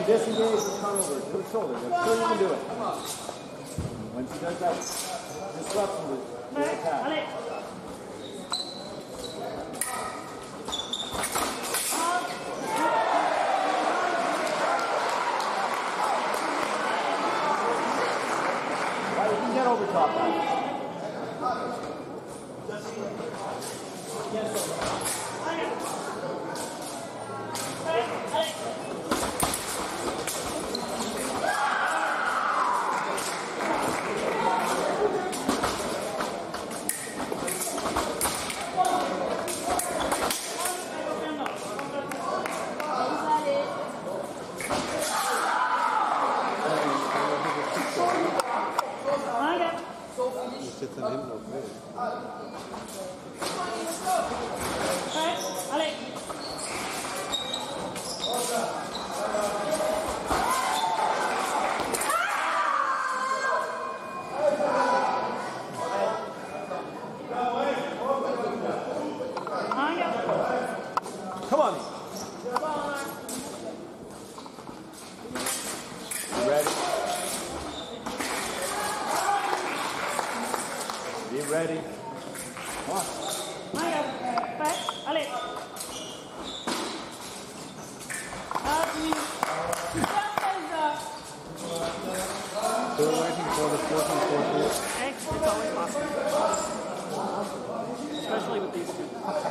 disengage and turn over to the shoulder. I'm sure you can do it. When she does that disruption with the attack. Right, you can get over top that. Jetzt dann hinten auf mich. Come on. You ready? Be ready. Come on. Still waiting for the 14-4. It's always possible. Especially with these two.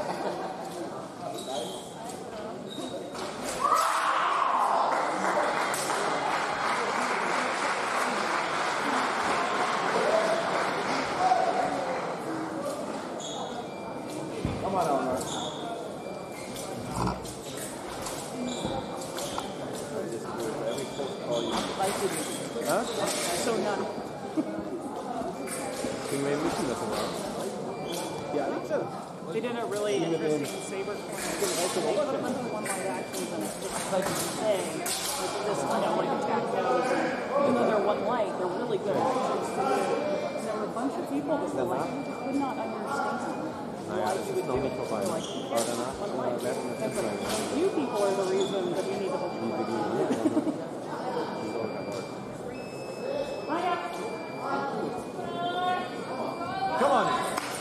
Come on, Elmer. Huh? So none. Can we listen to that? Yeah, I think so. They did a really interesting saber corner. They put them under the one light actions and it's just like you say, like this, like attack goes. Even though they're one light, they're really good actions. There were a bunch of people that were like, we just could not understand. Naja, das ist noch nicht vorbei. Aber danach werden wir es sein. You people are the reason that we need to hold you. Come on.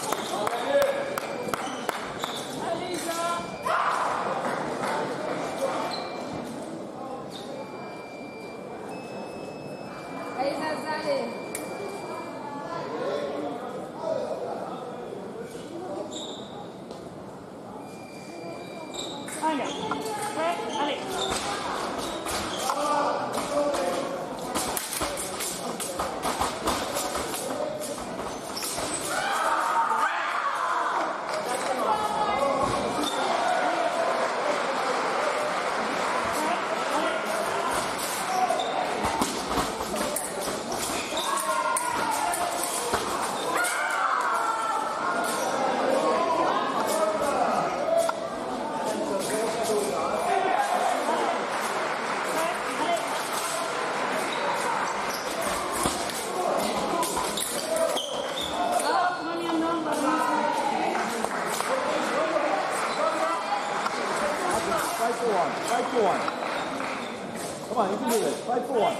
Aí, Nazaré. Fight for one. Fight for one. Come on, you can do this. Fight for one.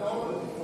Like,